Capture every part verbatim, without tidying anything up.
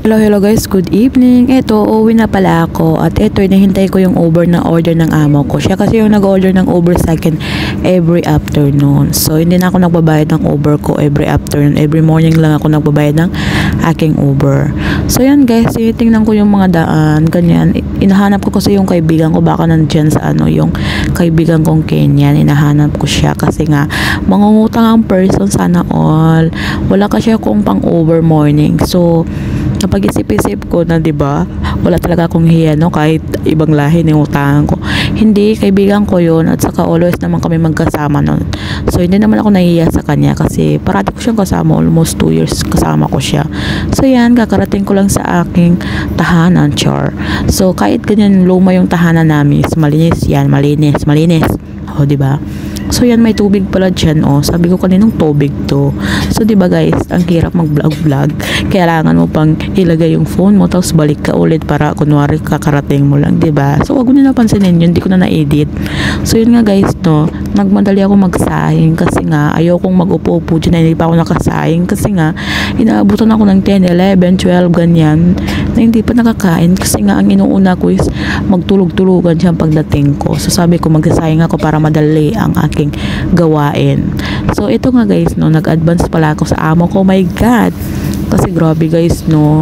Hello, hello guys. Good evening. Eto, uuwi na pala ako. At eto, hinihintay ko yung Uber na order ng amo ko. Siya kasi yung nag-order ng Uber sa akin every afternoon. So, hindi na ako nagbabayad ng Uber ko every afternoon. Every morning lang ako nagbabayad ng aking Uber. So, yan guys. Tinitingnan ko yung mga daan. Ganyan. Inahanap ko kasi yung kaibigan ko. Baka nandyan sa ano, yung kaibigan kong Kenyan. Inahanap ko siya kasi nga, mangungutang ang person sana all. Wala kasi akong pang Uber morning. So, kapag isip-isip ko na 'di ba, wala talaga akong hiya no kahit ibang lahi ng utangan ko. Hindi, kaibigan ko 'yon at saka always naman kami magkasama noon. So hindi naman ako nahihiya sa kanya kasi parati ko siyang kasama, almost two years kasama ko siya. So yan, kakarating ko lang sa aking tahanan, char. So kahit ganyan luma yung tahanan namin, malinis yan, malinis, malinis. Oh, 'di ba? So yan, may tubig pala dyan, oh. Sabi ko kaninong tubig to. So diba guys, ang hirap mag-vlog-vlog. Kailangan mo pang ilagay yung phone mo tapos balik ka ulit para kunwari kakarating mo lang, diba? So wag mo na napansinin yun, hindi ko na na-edit. So yun nga guys, no, nagmadali ako magsahing kasi nga ayokong mag-upo-upo dyan na hindi pa ako nakasahing kasi nga inaabutan ako ng ten, eleven, twelve ganyan na hindi pa nakakain kasi nga ang inuuna ko is magtulog-tulugan dyan pagdating ko. So sabi ko magsasahing ako para madali ang aking gawain. So ito nga guys, no, nag-advance pala ako sa amo ko. Oh my god, kasi grabe guys, no,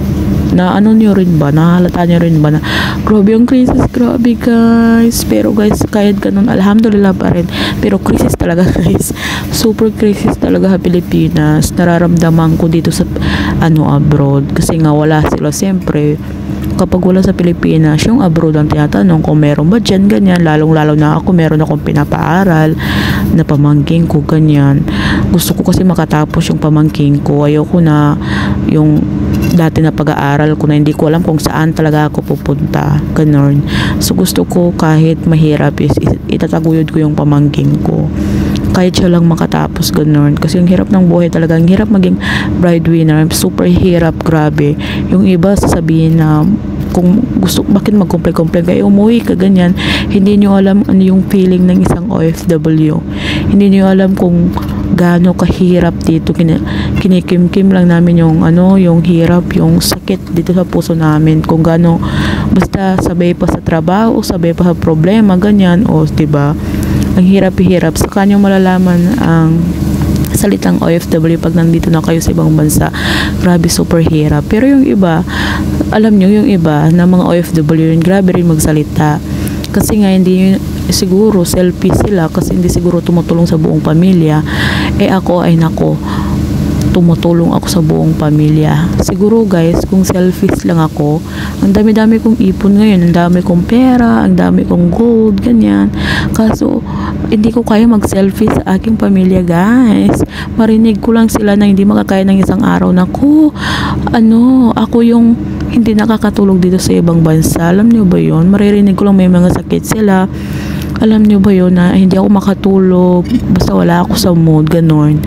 na ano nyo rin ba, nahalata nyo rin ba na grabe yung crisis, grabe guys. Pero guys, kahit ganun, alhamdulillah pa rin. Pero crisis talaga guys, super crisis talaga sa Pilipinas. Nararamdaman ko dito sa ano abroad kasi nga wala sila. Siyempre kapag wala sa Pilipinas, yung abroad ang tinatanong kung meron ba dyan, ganyan. Lalong-lalo na ako, meron akong pinapaaral na pamangking ko, ganyan. Gusto ko kasi makatapos yung pamangking ko. Ayoko na yung dati na pag-aaral ko na hindi ko alam kung saan talaga ako pupunta, ganun. So gusto ko kahit mahirap is itataguyod ko yung pamangking ko. Kahit siya lang makatapos, ganun. Kasi yung hirap ng buhay talaga, ang hirap maging breadwinner, super hirap, grabe. Yung iba sasabihin na kung gusto, bakit mag-complain-complain kayo, umuwi ka, ganyan. Hindi nyo alam ano yung feeling ng isang O F W. Hindi nyo alam kung gaano kahirap dito. Kin kinikim-kim lang namin yung ano, yung hirap, yung sakit dito sa puso namin. Kung gaano, basta sabay pa sa trabaho, sabay pa sa problema, ganyan. O, diba? Ang hirap-hirap. Saka nyo malalaman ang salitang O F W pag nandito na kayo sa ibang bansa. Grabe, super hirap. Pero yung iba, alam nyo, yung iba na mga O F W yun, grabe rin magsalita. Kasi nga hindi siguro selfish sila kasi hindi siguro tumutulong sa buong pamilya. Eh ako ay nako, tumutulong ako sa buong pamilya. Siguro guys, kung selfish lang ako, ang dami-dami kong ipon ngayon, ang dami kong pera, ang dami kong gold, ganyan. Kaso, hindi ko kaya mag-selfie sa aking pamilya guys. Marinig ko lang sila na hindi makakaya ng isang araw na ko, ano, ako yung hindi nakakatulog dito sa ibang bansa. Alam niyo ba yun? Maririnig ko lang may mga sakit sila. Alam niyo ba yun na hindi ako makatulog basta wala ako sa mood, ganun.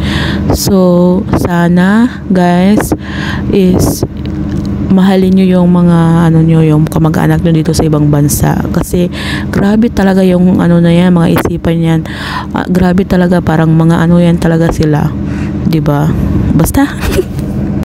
So, sana guys is mahalin nyo yung mga ano nyo, yung kamag-anak nyo dito sa ibang bansa kasi grabe talaga yung ano na yan, mga isipan yan. Uh, grabe talaga, parang mga ano yan talaga sila, 'di ba? Basta